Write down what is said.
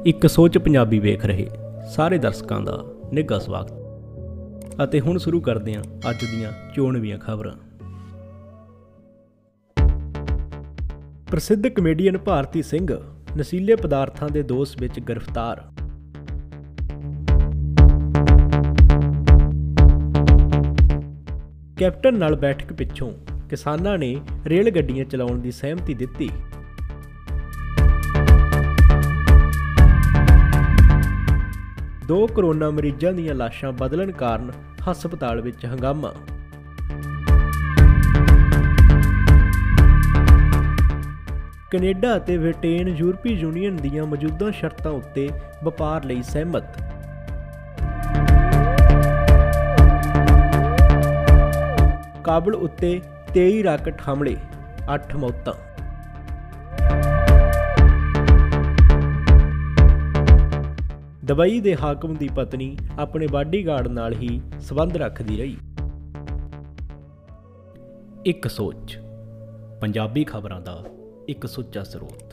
ਇੱਕ ਸੋਚ ਪੰਜਾਬੀ ਵੇਖ ਰਹੇ ਸਾਰੇ ਦਰਸ਼ਕਾਂ ਦਾ ਨਿੱਘਾ ਸਵਾਗਤ ਅਤੇ ਹੁਣ ਸ਼ੁਰੂ ਕਰਦੇ ਹਾਂ ਅੱਜ ਦੀਆਂ ਚੋਣਵੀਆਂ ਖਬਰਾਂ। ਪ੍ਰਸਿੱਧ ਕਮੇਡੀਅਨ ਭਾਰਤੀ ਸਿੰਘ ਨਸ਼ੀਲੇ ਪਦਾਰਥਾਂ ਦੇ ਦੋਸ਼ ਵਿੱਚ ਗ੍ਰਿਫਤਾਰ। ਕੈਪਟਨ ਨਾਲ ਬੈਠਕ ਪਿੱਛੋਂ ਕਿਸਾਨਾਂ ਨੇ ਰੇਲ ਗੱਡੀਆਂ ਚਲਾਉਣ ਦੀ ਸਹਿਮਤੀ ਦਿੱਤੀ। ਦੋ ਕਰੋਨਾ ਮਰੀਜ਼ਾਂ ਦੀਆਂ ਲਾਸ਼ਾਂ ਬਦਲਣ ਕਾਰਨ ਹਸਪਤਾਲ ਵਿੱਚ ਹੰਗਾਮਾ। ਕੈਨੇਡਾ ਅਤੇ ਬ੍ਰਿਟੇਨ ਯੂਰਪੀ ਯੂਨੀਅਨ ਦੀਆਂ ਮੌਜੂਦਾ ਸ਼ਰਤਾਂ ਉੱਤੇ ਵਪਾਰ ਲਈ ਸਹਿਮਤ। ਕਾਬਲ ਉੱਤੇ 23 ਰਾਕਟ ਹਮਲੇ, 8 ਮੌਤਾਂ। ਦੁਬਈ ਦੇ ਹਾਕਮ ਦੀ ਪਤਨੀ ਆਪਣੇ ਬਾਡੀਗਾਰਡ ਨਾਲ ਹੀ ਸੰਬੰਧ ਰੱਖਦੀ ਰਹੀ। ਇੱਕ ਸੋਚ, ਪੰਜਾਬੀ ਖਬਰਾਂ ਦਾ ਇੱਕ ਸੁੱਚਾ ਸਰੋਤ।